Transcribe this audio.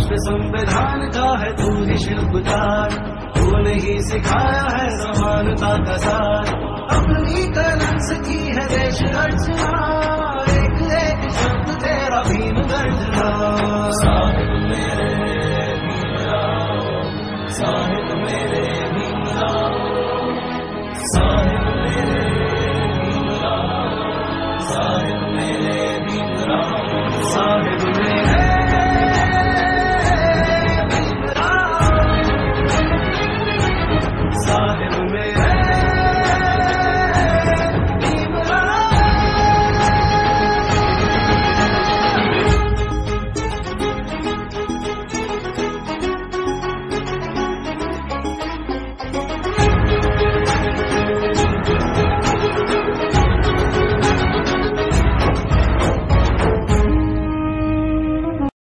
राष्ट्र संविधान का है तू ही शिल्पकार, तूने ही सिखाया है समानता का सार। अपनी कलम से की है देश रचना, एक एक शब्द तेरा भीम गर्जना। साहिब